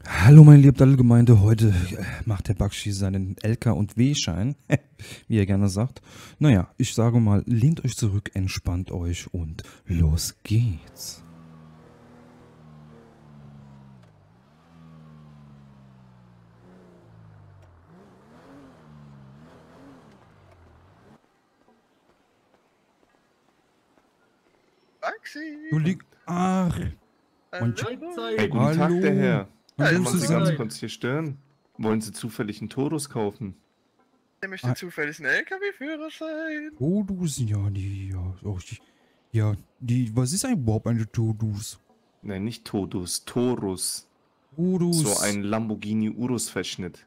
Hallo meine liebe Daddelgemeinde, heute macht der Bakshi seinen LK- und W-Schein, wie er gerne sagt. Naja, ich sage mal, lehnt euch zurück, entspannt euch und los geht's. Du Maxi! liegst... Ach, manche... Hallo! Hey, guten Tag, der Hallo. Herr. Hallo Kann man Sie ganz zusammen. kurz hier stören? Wollen Sie zufällig einen Torus kaufen? Der möchte zufällig einen LKW-Führerschein. Todus, ja, was ist überhaupt eine Todus? Nein, nicht Todus, Torus. So Todus. ein Lamborghini Urus-Verschnitt.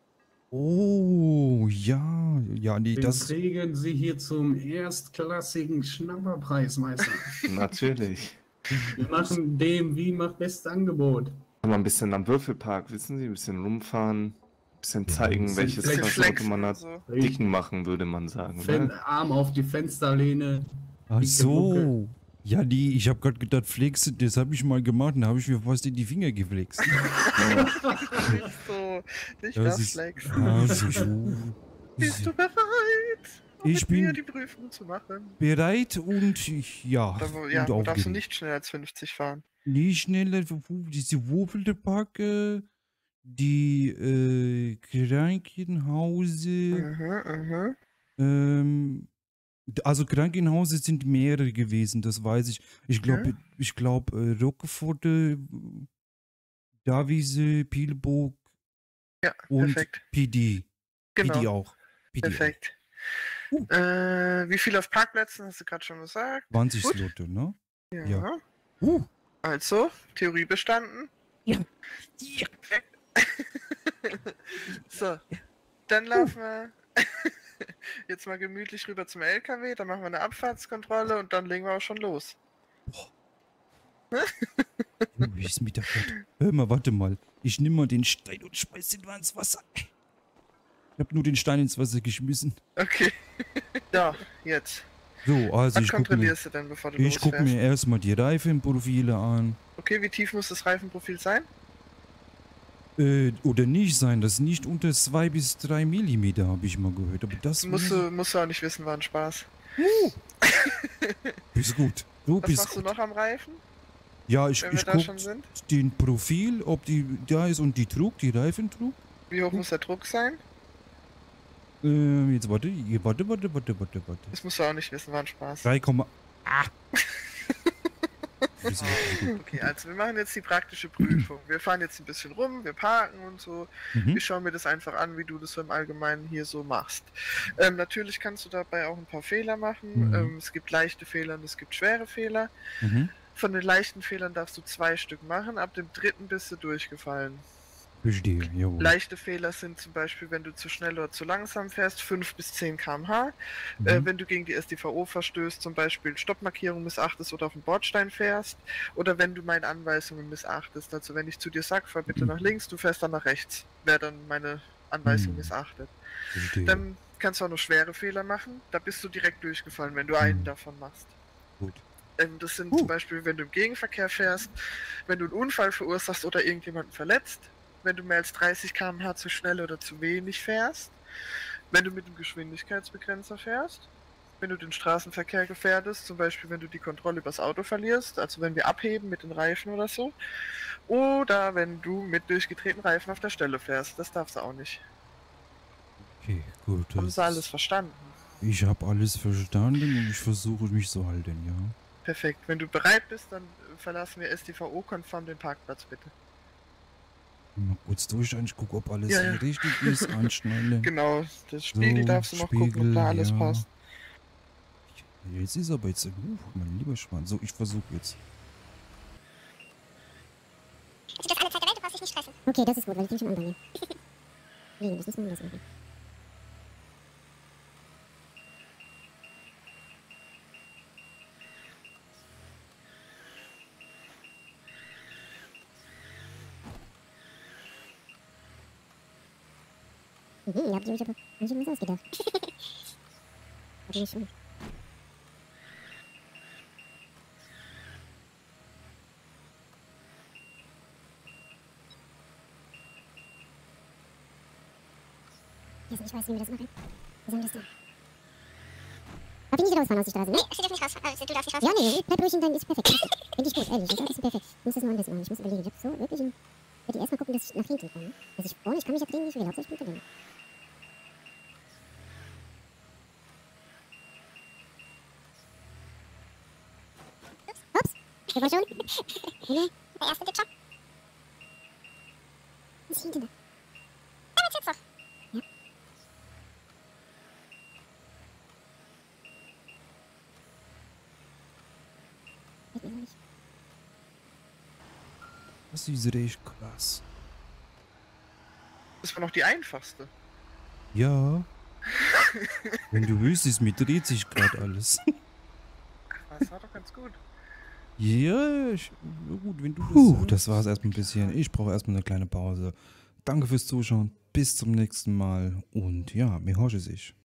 Oh, ja, nee, Den das... kriegen Sie hier zum erstklassigen Schnapperpreis, Meister. Natürlich. Wir machen dem wie macht bestes Angebot. Kann man ein bisschen am Würfelpark, wissen Sie, ein bisschen rumfahren, ein bisschen Ja, zeigen, bisschen welches flexen. Klasse Flexen man und hat. so. Dicken machen, würde man sagen, ne? Arm auf die Fensterlehne. Ach dicke Mucke. so. Ja, ich habe gerade gedacht, Flex, das habe ich mal gemacht, da habe ich mir fast in die Finger geflext. Nicht so. Nicht Das das ist... Flexen. Also, Bist du bereit, um Ich mit mir bin- die Prüfung zu machen? bereit und ja, Ja, und du darfst du aufgeregt. nicht schneller als 50 fahren. Nicht schneller, diese Wurfelpacke, die Krankenhause, Mhm. also Krankenhäuser sind mehrere gewesen, das weiß ich. Ich glaube, Rockefort, Davise, Pilburg Ja, und perfekt. PD. PD Genau, auch. PD perfekt. Uh. Wie viel auf Parkplätzen, hast du gerade schon gesagt? 20 Gut. Slotte, ne? Ja. Ja. Also, Theorie bestanden. Ja. Perfekt. So, dann laufen wir jetzt mal gemütlich rüber zum LKW, dann machen wir eine Abfahrtskontrolle und dann legen wir auch schon los. Wie ist mit der Gott? Hör mal, warte mal. Ich nehme mal den Stein und schmeiß den mal ins Wasser. Ich habe nur den Stein ins Wasser geschmissen. Okay. Ja, jetzt. So, also Was ich gucke mir, kontrollierst du denn, bevor du losfährst? mir erstmal die Reifenprofile an. Okay, wie tief muss das Reifenprofil sein? Oder nicht sein, das ist nicht unter 2 bis 3 Millimeter, habe ich mal gehört. Aber das Musst du auch nicht wissen, war ein Spaß. Bist gut. Du Was bist machst gut. du noch am Reifen, Ja, ich wenn wir da gucke schon sind? den Profil, ob die da ist und die Reifendruck. Wie hoch muss der Druck sein? Jetzt warte. Das musst du auch nicht wissen, war ein Spaß. 3, Okay, also wir machen jetzt die praktische Prüfung. Wir fahren jetzt ein bisschen rum, wir parken und so. Mhm. Ich schaue mir das einfach an, wie du das so im Allgemeinen hier so machst. Natürlich kannst du dabei auch ein paar Fehler machen. Mhm. Es gibt leichte Fehler und es gibt schwere Fehler. Mhm. Von den leichten Fehlern darfst du 2 Stück machen, ab dem dritten bist du durchgefallen. Verstehe, jawohl. Leichte Fehler sind zum Beispiel, wenn du zu schnell oder zu langsam fährst, 5 bis 10 km/h. Mhm. Wenn du gegen die StVO verstößt, zum Beispiel Stoppmarkierung missachtest oder auf den Bordstein fährst. Oder wenn du meine Anweisungen missachtest. Also wenn ich zu dir sage, fahr bitte nach links, du fährst dann nach rechts. Wer dann meine Anweisung missachtet. Verstehe. Dann kannst du auch noch schwere Fehler machen. Da bist du direkt durchgefallen, wenn du einen davon machst. Gut. Das sind zum Beispiel, wenn du im Gegenverkehr fährst, wenn du einen Unfall verursachst oder irgendjemanden verletzt, wenn du mehr als 30 km/h zu schnell oder zu wenig fährst, wenn du mit einem Geschwindigkeitsbegrenzer fährst, wenn du den Straßenverkehr gefährdest, zum Beispiel wenn du die Kontrolle übers Auto verlierst, also wenn wir abheben mit den Reifen oder so, oder wenn du mit durchgedrehten Reifen auf der Stelle fährst, das darfst du auch nicht. Okay, gut. Haben sie alles verstanden? Ich habe alles verstanden und ich versuche mich zu halten, ja. Perfekt. Wenn du bereit bist, dann verlassen wir StVO-konform den Parkplatz, bitte. Mal kurz durchschauen, ich gucke, ob alles Ja, ja. hier richtig ist, anschnallen. Genau, das Spiegel So, darfst du noch gucken, ob Spiegel, da alles ja. passt. Jetzt ist aber jetzt, mein lieber Schwan. So, ich versuche jetzt. Ich das alle Zeit der Welt, du brauchst dich nicht stressen. Okay, das ist gut, weil ich bin schon an bei mir. Nee, das müssen wir anders machen. Ihr habt euch aber nicht was ausgedacht. Hab ich schon. vergessen, ich weiß, wie wir das machen. Wie sollen wir das denn? Darf ich nicht rausfahren aus der Straße, ne? Nee, du darfst nicht rausfahren. Also, du darfst nicht rausfahren. Ja, nee, bleib ruhig in deinem, ist perfekt. Finde ich gut, ehrlich, das ist perfekt. Ich muss das nur anders machen, ich muss überlegen. Ich hab so wirklich ich werde erstmal gucken, dass ich nach hinten komme. Dass ich vorne, ich kann mich ja drehen, wie ich will, hauptsächlich mit der Länge. Ups, der war schon. Nee, der erste Dip schon. Was ist hinten da? Ja, jetzt doch. Ja. Geht mir noch nicht. Das ist echt krass. Das war noch die einfachste. Ja. Wenn du wüsstest, mir dreht sich gerade alles. Das war doch ganz gut. Ja, gut, wenn du das das war's erstmal ein bisschen. Ich brauche erstmal eine kleine Pause. Danke fürs Zuschauen. Bis zum nächsten Mal. Und ja, mir horche sich.